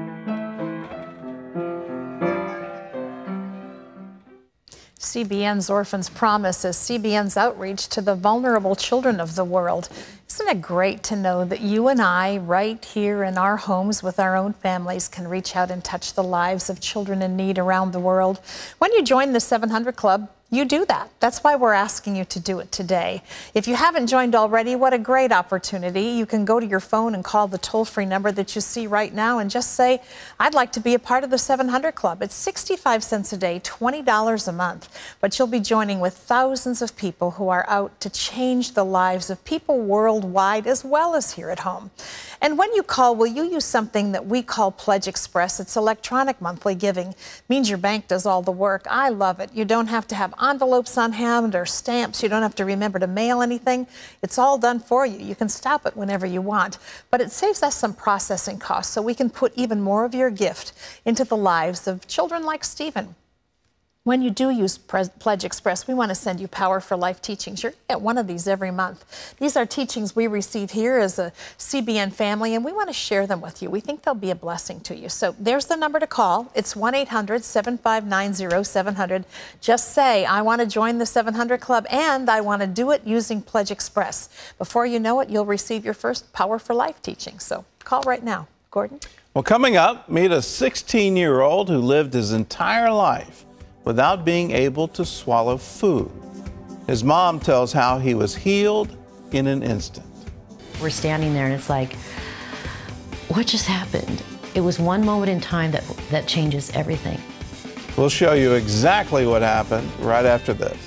C B N's Orphans Promise is C B N's outreach to the vulnerable children of the world. Isn't it great to know that you and I, right here in our homes with our own families, can reach out and touch the lives of children in need around the world? When you join the seven hundred Club, you do that. That's why we're asking you to do it today. If you haven't joined already, what a great opportunity. You can go to your phone and call the toll-free number that you see right now and just say, I'd like to be a part of the seven hundred Club. It's sixty-five cents a day, twenty dollars a month, but you'll be joining with thousands of people who are out to change the lives of people worldwide as well as here at home. And when you call, will you use something that we call Pledge Express? It's electronic monthly giving. Means your bank does all the work. I love it. You don't have to have envelopes on hand or stamps. You don't have to remember to mail anything. It's all done for you. You can stop it whenever you want. But it saves us some processing costs so we can put even more of your gift into the lives of children like Stephen. When you do use Pledge Express, we want to send you Power for Life teachings. You're going to get one of these every month. These are teachings we receive here as a C B N family, and we want to share them with you. We think they'll be a blessing to you. So there's the number to call. It's one eight hundred, seven five nine, zero seven zero zero. Just say, I want to join the seven hundred Club, and I want to do it using Pledge Express. Before you know it, you'll receive your first Power for Life teaching. So call right now. Gordon? Well, coming up, meet a sixteen-year-old who lived his entire life without being able to swallow food. His mom tells how he was healed in an instant. We're standing there and it's like, what just happened? It was one moment in time that, that changes everything. We'll show you exactly what happened right after this.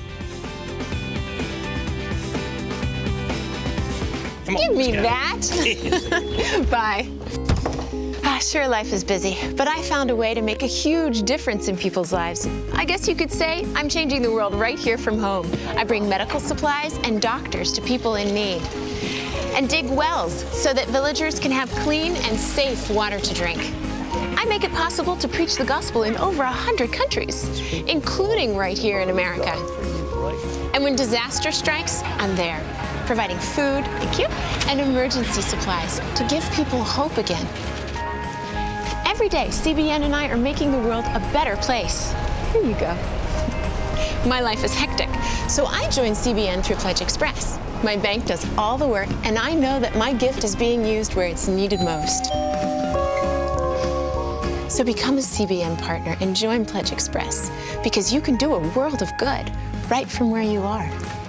Give me that. Bye. Ah, sure, life is busy, but I found a way to make a huge difference in people's lives. I guess you could say I'm changing the world right here from home. I bring medical supplies and doctors to people in need, and dig wells so that villagers can have clean and safe water to drink. I make it possible to preach the gospel in over a hundred countries, including right here in America. And when disaster strikes, I'm there, providing food, thank you, and emergency supplies to give people hope again. Every day, C B N and I are making the world a better place. Here you go. My life is hectic, so I joined C B N through Pledge Express. My bank does all the work, and I know that my gift is being used where it's needed most. So become a C B N partner and join Pledge Express, because you can do a world of good right from where you are.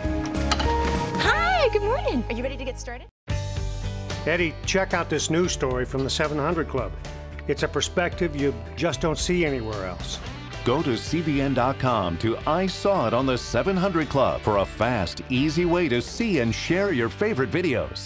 Hi, good morning. Are you ready to get started? Eddie, check out this news story from the seven hundred Club. It's a perspective you just don't see anywhere else. Go to C B N dot com to I Saw It on the seven hundred Club for a fast, easy way to see and share your favorite videos.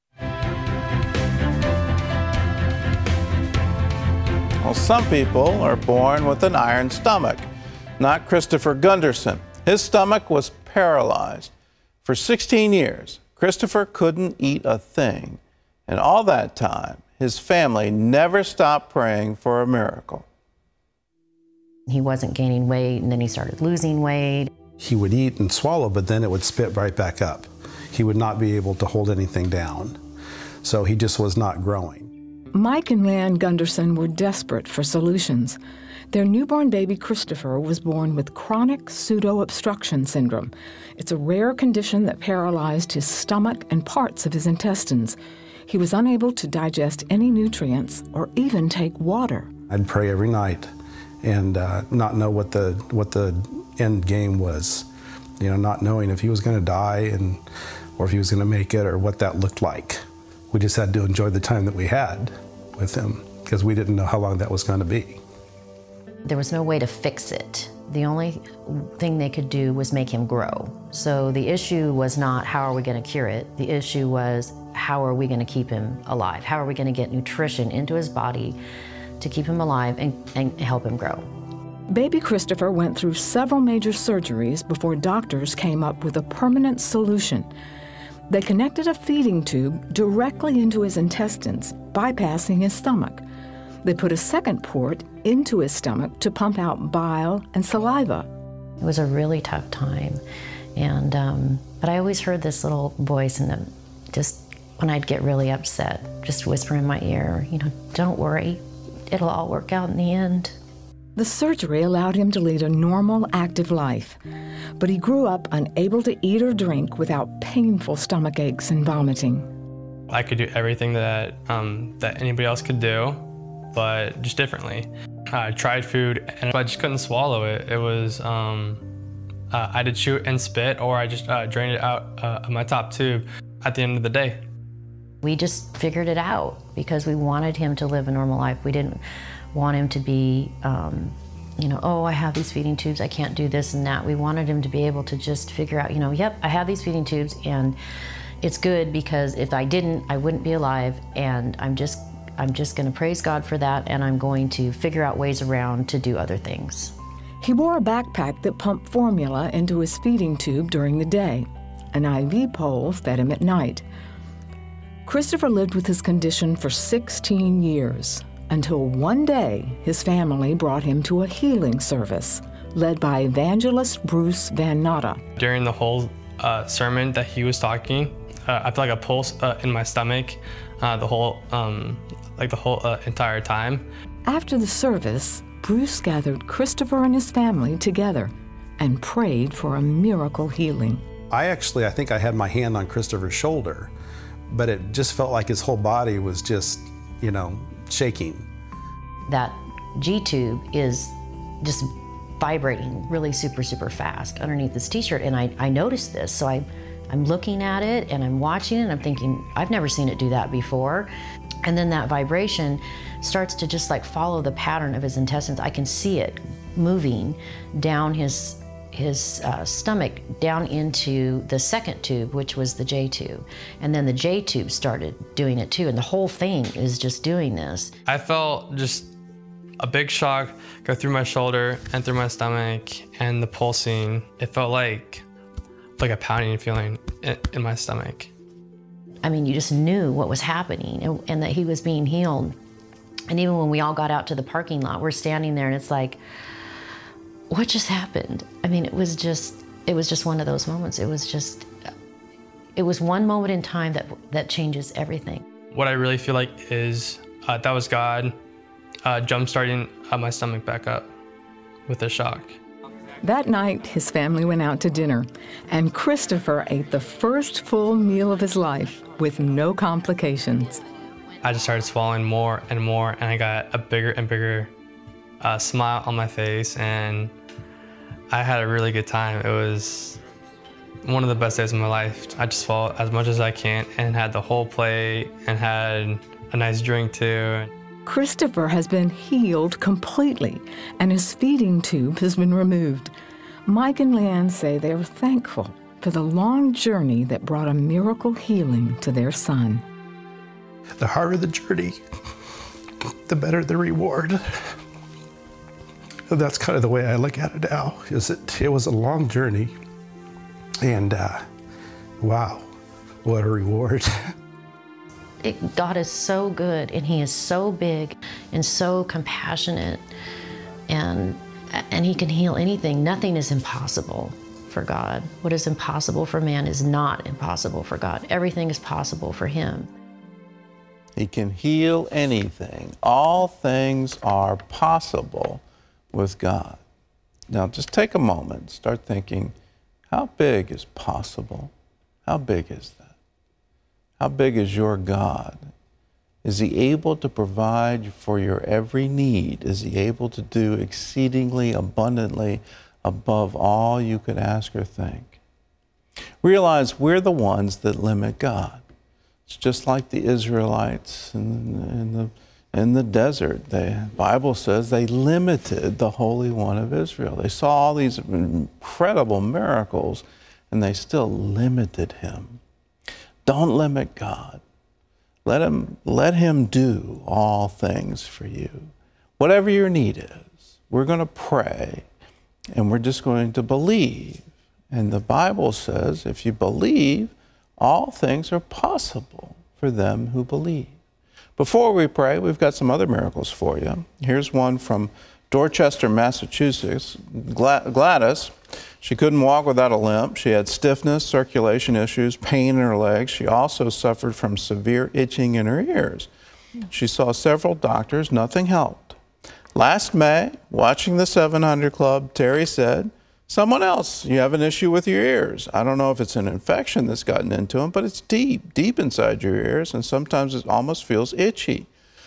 Well, some people are born with an iron stomach. Not Christopher Gunderson. His stomach was paralyzed. For sixteen years, Christopher couldn't eat a thing. And all that time, his family never stopped praying for a miracle. He wasn't gaining weight, and then he started losing weight. He would eat and swallow, but then it would spit right back up. He would not be able to hold anything down. So he just was not growing. Mike and Leanne Gunderson were desperate for solutions. Their newborn baby Christopher was born with chronic pseudo-obstruction syndrome. It's a rare condition that paralyzed his stomach and parts of his intestines. He was unable to digest any nutrients or even take water. I'd pray every night and uh, not know what the, what the end game was. You know, not knowing if he was going to die and, or if he was going to make it or what that looked like. We just had to enjoy the time that we had with him because we didn't know how long that was going to be. There was no way to fix it. The only thing they could do was make him grow. So the issue was not how are we going to cure it. The issue was how are we going to keep him alive? How are we going to get nutrition into his body to keep him alive and, and help him grow? Baby Christopher went through several major surgeries before doctors came up with a permanent solution. They connected a feeding tube directly into his intestines, bypassing his stomach. They put a second port into his stomach to pump out bile and saliva. It was a really tough time, and um, but I always heard this little voice, and just when I'd get really upset, just whisper in my ear, you know, don't worry, it'll all work out in the end. The surgery allowed him to lead a normal, active life, but he grew up unable to eat or drink without painful stomach aches and vomiting. I could do everything that um, that anybody else could do, but just differently. I tried food and I just couldn't swallow it. It was, um, uh, I did chew and spit, or I just uh, drained it out uh, of my top tube at the end of the day. We just figured it out because we wanted him to live a normal life. We didn't want him to be, um, you know, oh, I have these feeding tubes, I can't do this and that. We wanted him to be able to just figure out, you know, yep, I have these feeding tubes and it's good because if I didn't, I wouldn't be alive, and I'm just I'm just going to praise God for that, and I'm going to figure out ways around to do other things. He wore a backpack that pumped formula into his feeding tube during the day. An I V pole fed him at night. Christopher lived with his condition for sixteen years, until one day his family brought him to a healing service led by evangelist Bruce Van Natta. During the whole uh, sermon that he was talking, uh, I felt like a pulse uh, in my stomach uh, the whole um, like the whole uh, entire time. After the service, Bruce gathered Christopher and his family together and prayed for a miracle healing. I actually, I think I had my hand on Christopher's shoulder, but it just felt like his whole body was just, you know, shaking. That G-tube is just vibrating really super, super fast underneath this t-shirt, and I, I noticed this, so I, I'm looking at it and I'm watching it and I'm thinking, I've never seen it do that before. And then that vibration starts to just like follow the pattern of his intestines. I can see it moving down his his uh, stomach down into the second tube, which was the J tube. And then the J tube started doing it too, and the whole thing is just doing this. I felt just a big shock go through my shoulder and through my stomach, and the pulsing. It felt like like a pounding feeling in, in my stomach. I mean, you just knew what was happening and, and that he was being healed. And even when we all got out to the parking lot, we're standing there and it's like, what just happened? I mean, it was just, it was just one of those moments. It was just, it was one moment in time that, that changes everything. What I really feel like is uh, that was God uh, jump-starting uh, my stomach back up with a shock. That night, his family went out to dinner, and Christopher ate the first full meal of his life with no complications. I just started swallowing more and more, and I got a bigger and bigger uh, smile on my face, and I had a really good time. It was one of the best days of my life. I just swallowed as much as I can and had the whole plate and had a nice drink too. Christopher has been healed completely, and his feeding tube has been removed. Mike and Leanne say they are thankful for the long journey that brought a miracle healing to their son. The harder the journey, the better the reward. And that's kind of the way I look at it now, is it, it was a long journey, and uh, wow, what a reward. It, God is so good, and He is so big and so compassionate, and, and He can heal anything. Nothing is impossible for God. What is impossible for man is not impossible for God. Everything is possible for Him. He can heal anything. All things are possible with God. Now just take a moment, start thinking, how big is possible? How big is that? How big is your God? Is he able to provide for your every need? Is he able to do exceedingly abundantly above all you could ask or think? Realize we're the ones that limit God. It's just like the Israelites in, in, the, in the desert. The Bible says they limited the Holy One of Israel. They saw all these incredible miracles, and they still limited him. Don't limit God. Let him, let him do all things for you. Whatever your need is, we're going to pray, and we're just going to believe. And the Bible says if you believe, all things are possible for them who believe. Before we pray, we've got some other miracles for you. Here's one from Dorchester, Massachusetts. Gladys, she couldn't walk without a limp. She had stiffness, circulation issues, pain in her legs. She also suffered from severe itching in her ears. She saw several doctors. Nothing helped. Last May, watching the seven hundred Club, Terry said, someone else, you have an issue with your ears. I don't know if it's an infection that's gotten into them, but it's deep, deep inside your ears, and sometimes it almost feels itchy.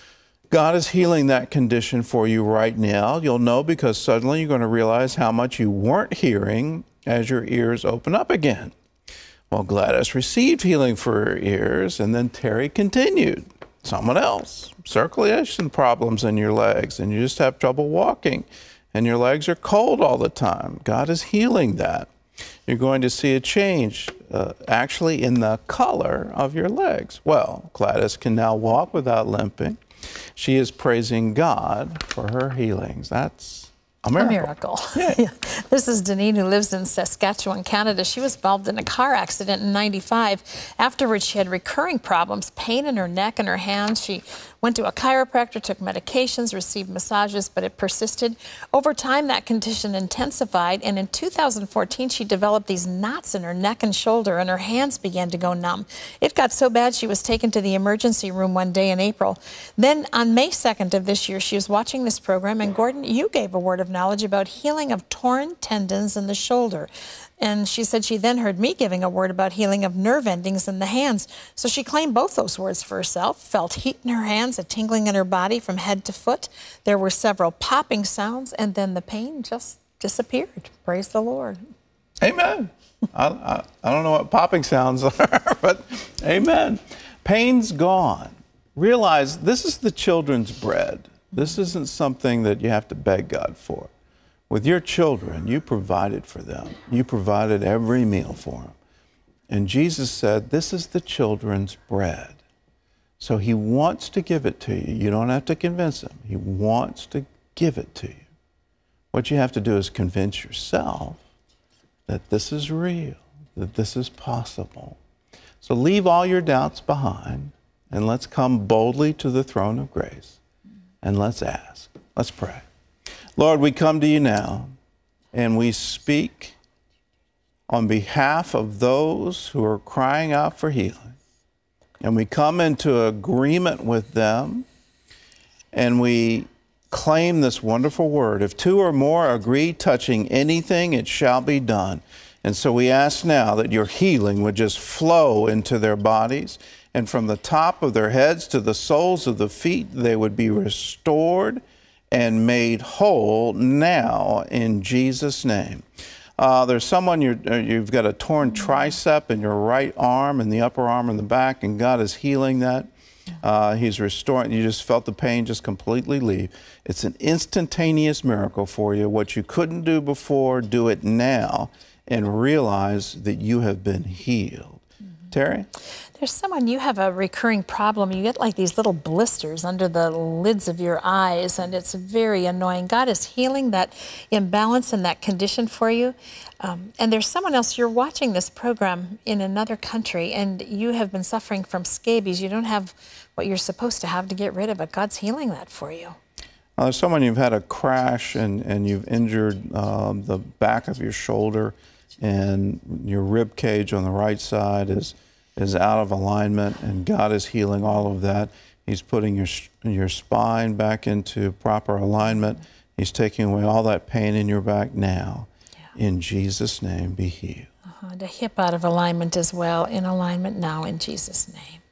God is healing that condition for you right now. You'll know because suddenly you're going to realize how much you weren't hearing as your ears open up again. Well, Gladys received healing for her ears, and then Terry continued. Someone else, circulation problems in your legs, and you just have trouble walking, and your legs are cold all the time. God is healing that. You're going to see a change uh, actually in the color of your legs. Well, Gladys can now walk without limping. She is praising God for her healings. That's a miracle. A miracle. Yeah. This is Deneen, who lives in Saskatchewan, Canada. She was involved in a car accident in ninety-five. Afterwards, she had recurring problems, pain in her neck and her hands. She went to a chiropractor, took medications, received massages, but it persisted. Over time, that condition intensified, and in two thousand fourteen, she developed these knots in her neck and shoulder, and her hands began to go numb. It got so bad she was taken to the emergency room one day in April. Then on May second of this year, she was watching this program, and Gordon, you gave a word of knowledge about healing of torn tendons in the shoulder. And she said she then heard me giving a word about healing of nerve endings in the hands. So she claimed both those words for herself, felt heat in her hands, a tingling in her body from head to foot. There were several popping sounds, and then the pain just disappeared. Praise the Lord. Amen. I, I, I don't know what popping sounds are, but amen. Pain's gone. Realize this is the children's bread. This isn't something that you have to beg God for. With your children, you provided for them. You provided every meal for them. And Jesus said, this is the children's bread. So he wants to give it to you. You don't have to convince him. He wants to give it to you. What you have to do is convince yourself that this is real, that this is possible. So leave all your doubts behind, and let's come boldly to the throne of grace, and let's ask. Let's pray. Lord, we come to you now, and we speak on behalf of those who are crying out for healing. And we come into agreement with them, and we claim this wonderful word. If two or more agree touching anything, it shall be done. And so we ask now that your healing would just flow into their bodies, and from the top of their heads to the soles of the feet, they would be restored and made whole now in Jesus' name. Uh, there's someone, you're, you've got a torn tricep in your right arm and the upper arm and the back, and God is healing that. Uh, he's restoring. You just felt the pain just completely leave. It's an instantaneous miracle for you. What you couldn't do before, do it now and realize that you have been healed. Mm-hmm. Terry? There's someone, you have a recurring problem. You get like these little blisters under the lids of your eyes, and it's very annoying. God is healing that imbalance and that condition for you. Um, and there's someone else, you're watching this program in another country, and you have been suffering from scabies. You don't have what you're supposed to have to get rid of it. God's healing that for you. Uh, there's someone, you've had a crash, and, and you've injured um, the back of your shoulder, and your rib cage on the right side is is out of alignment, and God is healing all of that. He's putting your, your spine back into proper alignment. He's taking away all that pain in your back now. Yeah. In Jesus' name, be healed. Uh-huh. The hip out of alignment as well, in alignment now in Jesus' name.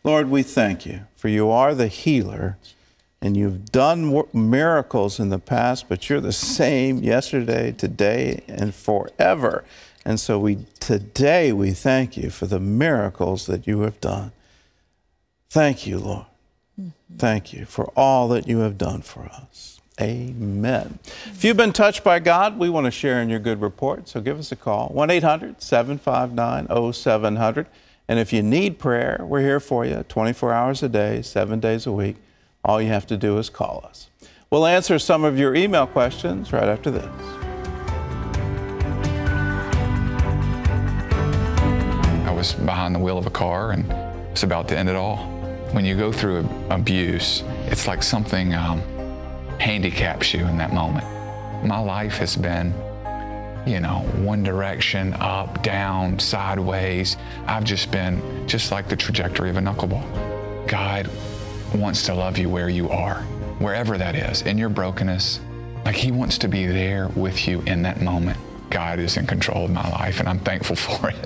Lord, we thank you, for you are the healer, and you've done miracles in the past, but you're the same yesterday, today, and forever. And so we today we thank you for the miracles that you have done. Thank you, Lord. Mm-hmm. Thank you for all that you have done for us. Amen. If you've been touched by God, we want to share in your good report, so give us a call, one eight hundred, seven five nine, oh seven hundred. And if you need prayer, we're here for you twenty-four hours a day, seven days a week. All you have to do is call us. We'll answer some of your email questions right after this. I was behind the wheel of a car and it's about to end it all. When you go through abuse, it's like something um, handicaps you in that moment. My life has been, you know, one direction, up, down, sideways. I've just been just like the trajectory of a knuckleball. God wants to love you where you are, wherever that is, in your brokenness. Like he wants to be there with you in that moment. God is in control of my life, and I'm thankful for it.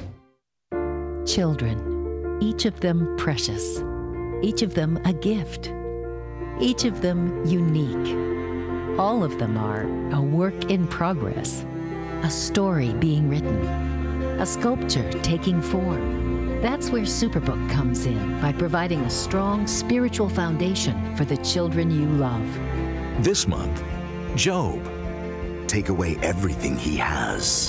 Children, each of them precious, each of them a gift, each of them unique. All of them are a work in progress, a story being written, a sculpture taking form. That's where Superbook comes in by providing a strong spiritual foundation for the children you love. This month, Job. Take away everything he has,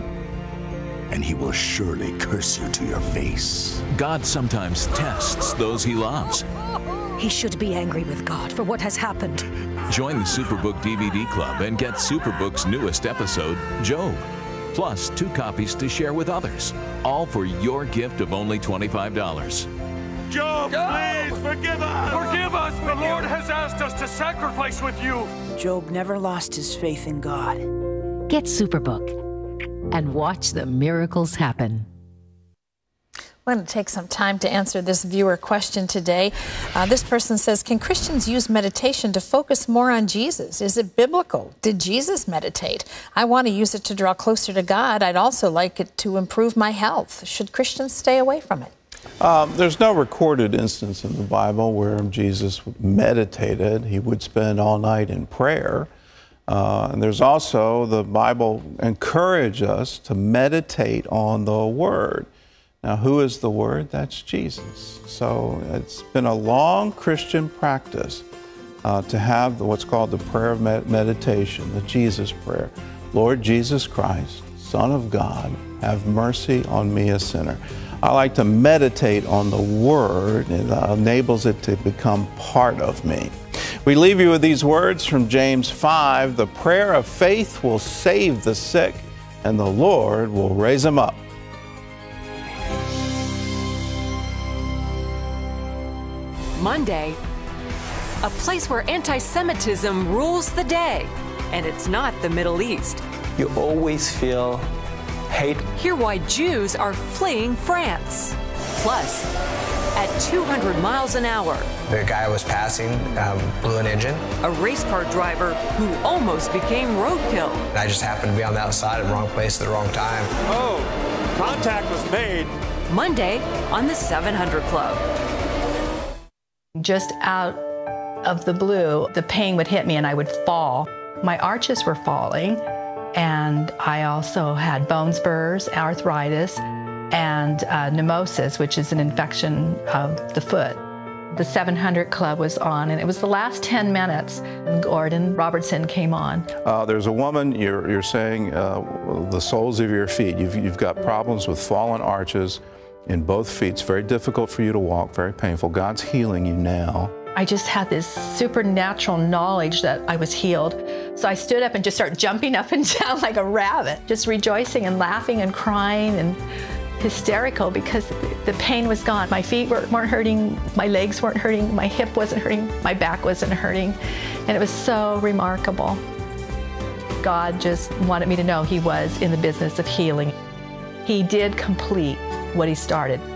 and he will surely curse you to your face. God sometimes tests those he loves. He should be angry with God for what has happened. Join the Superbook D V D Club and get Superbook's newest episode, Job, plus two copies to share with others, all for your gift of only twenty-five dollars. Job, please forgive us! Forgive us! The Lord has asked us to sacrifice with you. Job never lost his faith in God. Get Superbook and watch the miracles happen. I'm going to take some time to answer this viewer question today. Uh, this person says, can Christians use meditation to focus more on Jesus? Is it biblical? Did Jesus meditate? I want to use it to draw closer to God. I'd also like it to improve my health. Should Christians stay away from it? Um, there's no recorded instance in the Bible where Jesus meditated. He would spend all night in prayer. Uh, and there's also, the Bible encourages us to meditate on the Word. Now, who is the Word? That's Jesus. So it's been a long Christian practice uh, to have the, what's called the prayer of med meditation, the Jesus prayer. Lord Jesus Christ, Son of God, have mercy on me, a sinner. I like to meditate on the Word. It uh, enables it to become part of me. We leave you with these words from James five. The prayer of faith will save the sick, and the Lord will raise them up. Monday, a place where anti-Semitism rules the day, and it's not the Middle East. You always feel hate. Hear why Jews are fleeing France. Plus, at two hundred miles an hour, the guy was passing um, blew an engine. A race car driver who almost became roadkill. I just happened to be on the outside at the wrong place at the wrong time. Oh, contact was made. Monday on the seven hundred Club. Just out of the blue, the pain would hit me and I would fall. My arches were falling, and I also had bone spurs, arthritis, and uh, pneummosis, which is an infection of the foot. The seven hundred Club was on, and it was the last ten minutes. Gordon Robertson came on. Uh, there's a woman, you're, you're saying, uh, the soles of your feet. You've, you've got problems with fallen arches in both feet. It's very difficult for you to walk, very painful. God's healing you now. I just had this supernatural knowledge that I was healed. So I stood up and just started jumping up and down like a rabbit, just rejoicing and laughing and crying and hysterical because the pain was gone. My feet weren't hurting, my legs weren't hurting, my hip wasn't hurting, my back wasn't hurting. And it was so remarkable. God just wanted me to know He was in the business of healing. He did complete what He started.